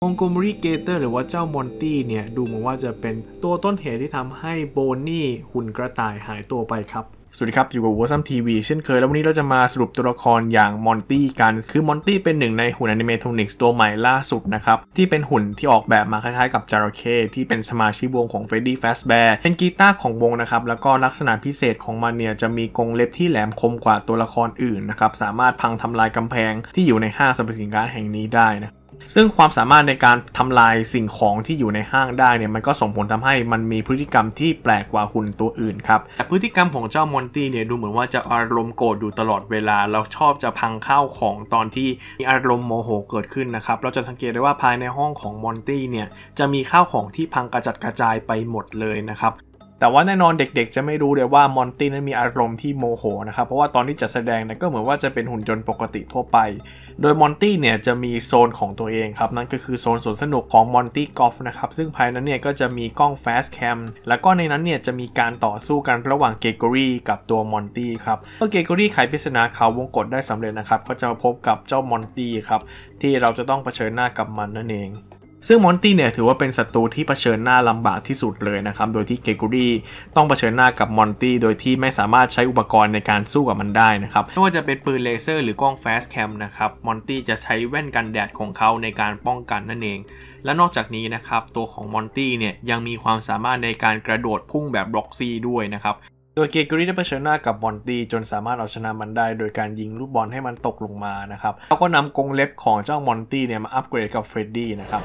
Montgomery Gator หรือว่าเจ้ามอนตี้เนี่ยดูเหมือนว่าจะเป็นตัวต้นเหตุที่ทำให้โบนี่หุ่นกระต่ายหายตัวไปครับสวัสดีครับอยู่กับ Awesome TV เช่นเคยแล้ววันนี้เราจะมาสรุปตัวละครอย่างมอนตี้กันคือมอนตี้เป็นหนึ่งในหุ่นแอนิเมทรอนิกส์ตัวใหม่ล่าสุดนะครับที่เป็นหุ่นที่ออกแบบมาคล้ายๆกับจระเข้ที่เป็นสมาชิกวงของ Freddy Fazbear เป็นกีตาร์ของวงนะครับแล้วก็ลักษณะพิเศษของมันเนี่ยจะมีกรงเล็บที่แหลมคมกว่าตัวละครอื่นนะครับสามารถพังทำลายกำแพงที่อยู่ในห้างสรรพสินค้าแห่งนี้ได้นะซึ่งความสามารถในการทำลายสิ่งของที่อยู่ในห้างได้เนี่ยมันก็ส่งผลทำให้มันมีพฤติกรรมที่แปลกกว่าหุ่นตัวอื่นครับแต่พฤติกรรมของเจ้ามอนตี้เนี่ยดูเหมือนว่าจะอารมณ์โกรธอยู่ตลอดเวลาแล้วชอบจะพังข้าวของตอนที่มีอารมณ์โมโหเกิดขึ้นนะครับเราจะสังเกตได้ว่าภายในห้องของมอนตี้เนี่ยจะมีข้าวของที่พังกระจัดกระจายไปหมดเลยนะครับแต่ว่าแน่นอนเด็กๆจะไม่รู้เลยว่ามอนตี้นั้นมีอารมณ์ที่โมโหนะครับเพราะว่าตอนที่จัดแสดงเนี่ยก็เหมือนว่าจะเป็นหุ่นยนต์ปกติทั่วไปโดยมอนตี้เนี่ยจะมีโซนของตัวเองครับนั่นก็คือโซนสวนสนุกของมอนตี้กอล์ฟนะครับซึ่งภายนั้นเนี่ยก็จะมีกล้องแฟชแคมแล้วก็ในนั้นเนี่ยจะมีการต่อสู้กันระหว่างเกโกรี่กับตัวมอนตี้ครับเมื่อเกโกรี่ไขปริศนาเขาวงกตได้สำเร็จนะครับก็จะพบกับเจ้ามอนตี้ครับที่เราจะต้องเผชิญหน้ากับมันนั่นเองซึ่งมอนตี้เนี่ยถือว่าเป็นศัตรูที่เผชิญหน้าลำบากที่สุดเลยนะครับโดยที่เกโกรี่ต้องเผชิญหน้ากับมอนตี้โดยที่ไม่สามารถใช้อุปกรณ์ในการสู้กับมันได้นะครับไม่ว่าจะเป็นปืนเลเซอร์หรือกล้องแฟชแคมนะครับมอนตี้จะใช้แว่นกันแดดของเขาในการป้องกันนั่นเองและนอกจากนี้นะครับตัวของมอนตี้เนี่ยยังมีความสามารถในการกระโดดพุ่งแบบบล็อกซี่ด้วยนะครับโดยเกโกรี่ได้เผชิญหน้ากับมอนตี้จนสามารถเอาชนะมันได้โดยการยิงลูกบอลให้มันตกลงมานะครับเขาก็นำกรงเล็บของเจ้ามอนตี้เนี่ยมาอัปเกรดกับเฟรดดี้นะครับ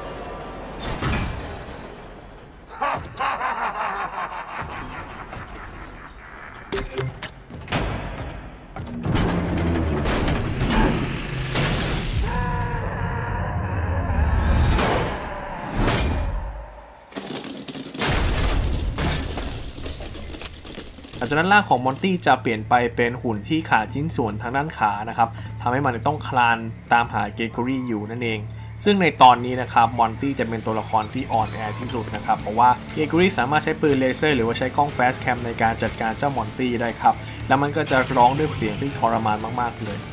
หลังจากนั้นร่างของมอนตี้จะเปลี่ยนไปเป็นหุ่นที่ขาดชิ้นส่วนทางด้านขานะครับทำให้มันต้องคลานตามหาเกโกรี่อยู่นั่นเองซึ่งในตอนนี้นะครับมอนตี้จะเป็นตัวละครที่อ่อนแอที่สุดนะครับเพราะว่าเกโกรี่สามารถใช้ปืนเลเซอร์หรือว่าใช้กล้องแฟชแคมในการจัดการเจ้ามอนตี้ได้ครับแล้วมันก็จะร้องด้วยเสียงที่ทรมานมากๆเลย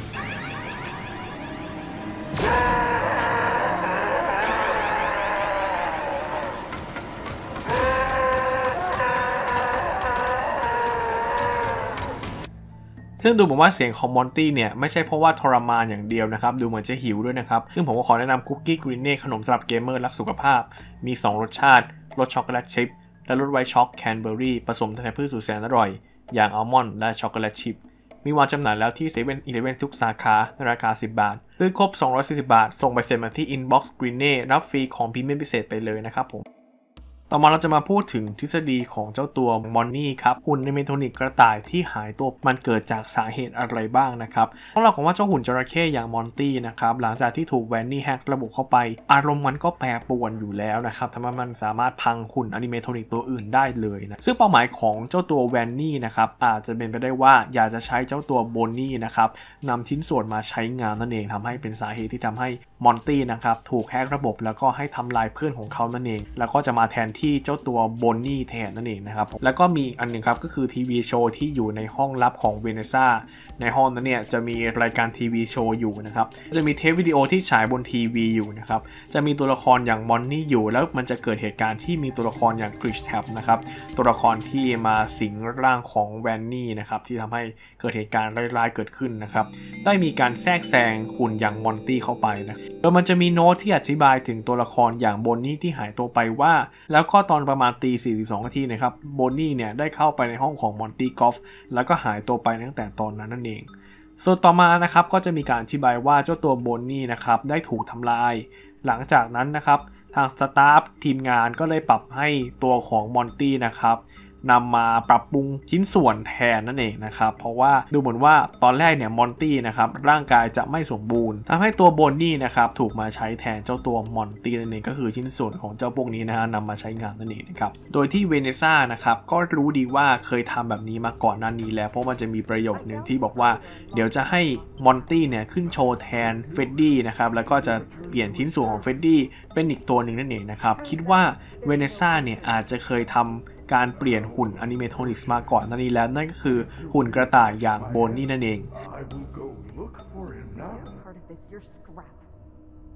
ซึ่งดูเหมือนว่าเสียงของมอนตี้เนี่ยไม่ใช่เพราะว่าทรมานอย่างเดียวนะครับดูเหมือนจะหิวด้วยนะครับซึ่งผมก็ขอแนะนำคุกกี้กรีนเน่ขนมสำหรับเกมเมอร์รักสุขภาพมี2รสชาติรสช็อกโกแลตชิพและรสไวท์ช็อกแคนเบอร์รี่ผสมธัญพืชสุดแสนอร่อยอย่างอัลมอนด์และช็อกโกแลตชิพมีวางจำหน่ายแล้วที่7-Eleven ทุกสาขาในราคา10 บาทซื้อครบ240 บาทส่งใบเสร็จมาที่ Inbox Green เน่รับฟรีของพรีเมียมพิเศษไปเลยนะครับผมต่อมาเราจะมาพูดถึงทฤษฎีของเจ้าตัวมอนนี่ครับหุ่นแอนิเมทรอนิกกระต่ายที่หายตัวมันเกิดจากสาเหตุอะไรบ้างนะครับต้องเล่าก่อนว่าเจ้าหุ่นจระเข้อย่างมอนตี้นะครับหลังจากที่ถูกแวนนี่แฮกระบบเข้าไปอารมณ์มันก็แปรปรวนอยู่แล้วนะครับทำให้มันสามารถพังหุ่นแอนิเมทรอนิกตัวอื่นได้เลยนะซึ่งเป้าหมายของเจ้าตัวแวนนี่นะครับอาจจะเป็นไปได้ว่าอยากจะใช้เจ้าตัวโบนนี่นะครับนำชิ้นส่วนมาใช้งานนั่นเองทำให้เป็นสาเหตุที่ทำให้มอนตี้นะครับถูกแฮกระบบแล้วก็ให้ทำลายเพื่อนของเขานั่นเองแล้วก็จะมาแทนที่เจ้าตัวโบนนี่แทนนั่นเองนะครับแล้วก็มีอันหนึ่งครับก็คือทีวีโชว์ที่อยู่ในห้องลับของเวเนซ่าในห้องนั้นเนี่ยจะมีรายการทีวีโชว์อยู่นะครับจะมีเทปวิดีโอที่ฉายบนทีวีอยู่นะครับจะมีตัวละครอย่างมอนนี่อยู่แล้วมันจะเกิดเหตุการณ์ที่มีตัวละครอย่างกริชแท็บนะครับตัวละครที่มาสิงร่างของแวนนี่นะครับที่ทำให้เกิดเหตุการณ์ร้ายๆเกิดขึ้นนะครับได้มีการแทรกแซงหุ่นอย่างมอนตี้เข้าไปนะโดยมันจะมีโน้ตที่อธิบายถึงตัวละครอย่างโบนนี่ที่หายตัวไปว่าแล้วก็ตอนประมาณ42 นาทีนะครับโบนนี่เนี่ยได้เข้าไปในห้องของมอนตี้กอล์ฟแล้วก็หายตัวไปตั้งแต่ตอนนั้นนั่นเองส่วนต่อมานะครับก็จะมีการอธิบายว่าเจ้าตัวโบนนี่นะครับได้ถูกทำลายหลังจากนั้นนะครับทางสตาฟทีมงานก็เลยปรับให้ตัวของมอนตี้นะครับนำมาปรับปรุงชิ้นส่วนแทนนั่นเองนะครับเพราะว่าดูเหมือนว่าตอนแรกเนี่ยมอนตี้นะครับร่างกายจะไม่สมบูรณ์ทำให้ตัวโบนนี่นะครับถูกมาใช้แทนเจ้าตัวมอนตี้นั่นเองก็คือชิ้นส่วนของเจ้าพวกนี้นะฮะนำมาใช้งานนั่นเองนะครับโดยที่เวเนซ่านะครับก็รู้ดีว่าเคยทำแบบนี้มาก่อนหน้านี้แล้วเพราะมันจะมีประโยคนึงที่บอกว่าเดี๋ยวจะให้มอนตี้เนี่ยขึ้นโชว์แทนเฟรดดี้นะครับแล้วก็จะเปลี่ยนชิ้นส่วนของเฟรดดี้เป็นอีกตัวหนึ่งนั่นเองนะครับคิดว่าเวเนซ่าเนี่ยอาจจะเคยทำการเปลี่ยนหุ่นอนิเมทรอนิกส์มาก่อนนั่นนี่แล้วนั่นก็คือหุ่นกระต่ายอย่างโบนนี่นั่นเอง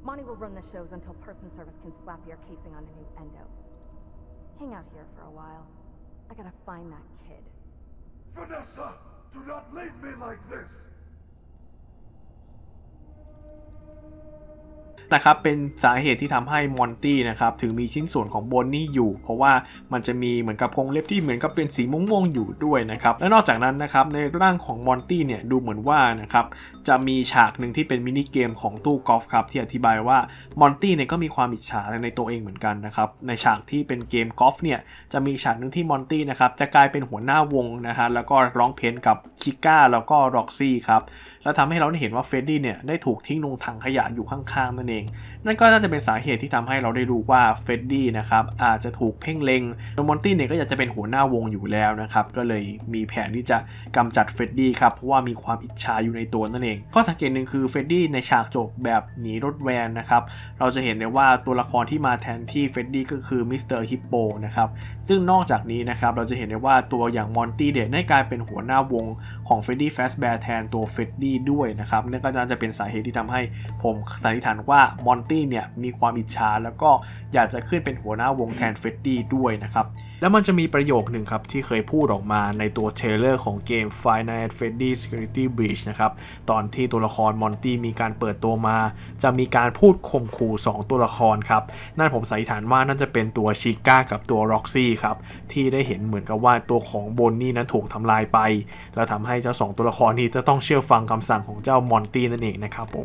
Monty will run the shows until Parts and Service can slap your casing on a new endo. Hang out here for a while. I gotta find that kid. Vanessa, do not leave me like this. นะครับเป็นสาเหตุที่ทำให้มอนตี้นะครับถึงมีชิ้นส่วนของโบนนี่อยู่เพราะว่ามันจะมีเหมือนกับกรงเล็บที่เหมือนกับเป็นสีม่วงๆอยู่ด้วยนะครับและนอกจากนั้นนะครับในร่างของมอนตี้เนี่ยดูเหมือนว่านะครับจะมีฉากหนึ่งที่เป็นมินิเกมของตู้กอล์ฟครับที่อธิบายว่ามอนตี้เนี่ยก็มีความอิจฉาในตัวเองเหมือนกันนะครับในฉากที่เป็นเกมกอล์ฟเนี่ยจะมีฉากหนึ่งที่มอนตี้นะครับจะกลายเป็นหัวหน้าวงนะฮะแล้วก็ร้องเพลงกับชิก้าแล้วก็ร็อกซี่ครับแล้วทำให้เราได้เห็นว่าเฟรดดี้เนี่ยได้ถูกทิ้งลงถังขยะอยู่ข้างๆนั่นเองนั่นก็น่าจะเป็นสาเหตุที่ทำให้เราได้รู้ว่าเฟรดดี้นะครับอาจจะถูกเพ่งเล็งโดยมอนตี้เนี่ยก็อยากจะเป็นหัวหน้าวงอยู่แล้วนะครับก็เลยมีแผนที่จะกำจัดเฟรดดี้ครับเพราะว่ามีความอิจฉาอยู่ในตัวนั่นเองข้อสังเกตหนึ่งคือเฟรดดี้ในฉากจบแบบหนีรถแวนนะครับเราจะเห็นได้ว่าตัวละครที่มาแทนที่เฟรดดี้ก็คือมิสเตอร์ฮิปโปนะครับซึ่งนอกจากนี้นะครับเราจะเห็นได้ว่าตัวอย่างมอนตี้เนี่ยได้กลายเป็นหัวหน้าวงของเฟรดดี้แฟสแบร์แทนตัวเฟรดดี้ด้วยนะครับนั่นก็น่าจะเป็นสาเหตุที่ทำให้ผมสันนิษฐานว่ามอนตี้เนี่ยมีความอิจฉาแล้วก็อยากจะขึ้นเป็นหัวหน้าวงแทนเฟรดดี้ด้วยนะครับแล้วมันจะมีประโยคหนึ่งครับที่เคยพูดออกมาในตัวเทรลเลอร์ของเกม Five Nights at Freddy's Security Breach นะครับตอนที่ตัวละครมอนตี้มีการเปิดตัวมาจะมีการพูดข่มขู่2ตัวละครครับนั่นผมสันนิษฐานว่าน่าจะเป็นตัวชิก้ากับตัวร็อกซี่ครับที่ได้เห็นเหมือนกับว่าตัวของโบนนี่นั้นถูกทำลายไปแล้วทำให้เจ้า2ตัวละครนี้จะต้องเชื่อฟังคำสั่งของเจ้ามอนตี้นั่นเองนะครับผม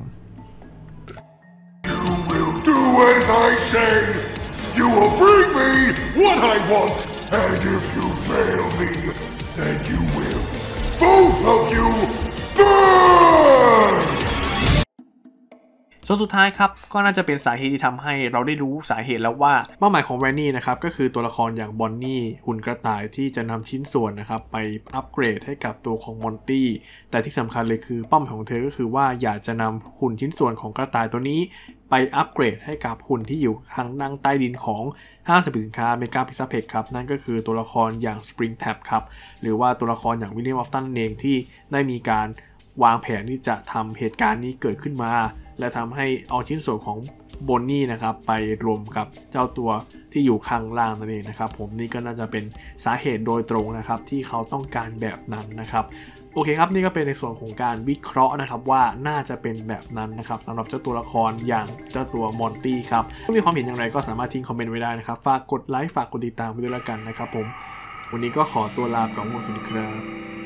You will do as I say. You will bring me what I want. And if you fail me, then you will, both of you, burn! ส่วนสุดท้ายครับก็น่าจะเป็นสาเหตุที่ทำให้เราได้รู้สาเหตุแล้วว่าเป้าหมายของแวนนี่นะครับก็คือตัวละครอย่างบอนนี่หุ่นกระต่ายที่จะนำชิ้นส่วนนะครับไปอัปเกรดให้กับตัวของมอนตี้แต่ที่สำคัญเลยคือเป้าหมายของเธอก็คือว่าอยากจะนำหุ่นชิ้นส่วนของกระต่ายตัวนี้ไปอัปเกรดให้กับหุ่นที่อยู่ข้างนั่งใต้ดินของห้างสรรพสินค้าเมกาพิซซ่าเพจครับนั่นก็คือตัวละครอย่างสปริงแท็บครับหรือว่าตัวละครอย่างวิลเลียมออฟตันเองที่ได้มีการวางแผนที่จะทำเหตุการณ์นี้เกิดขึ้นมาและทำให้เอาชิ้นส่วนของโบนนี่นะครับไปรวมกับเจ้าตัวที่อยู่ข้างล่างนั่นเองนะครับผมนี่ก็น่าจะเป็นสาเหตุโดยตรงนะครับที่เขาต้องการแบบนั้นนะครับโอเคครับนี่ก็เป็นในส่วนของการวิเคราะห์นะครับว่าน่าจะเป็นแบบนั้นนะครับสำหรับเจ้าตัวละครอย่างเจ้าตัวมอนตี้ครับถ้ามีความเห็นอย่างไรก็สามารถทิ้งคอมเมนต์ไว้ได้นะครับฝากกดไลค์ฝากกดติดตามไปด้วยละกันนะครับผมวันนี้ก็ขอตัวลาไปก่อนสวัสดีครับ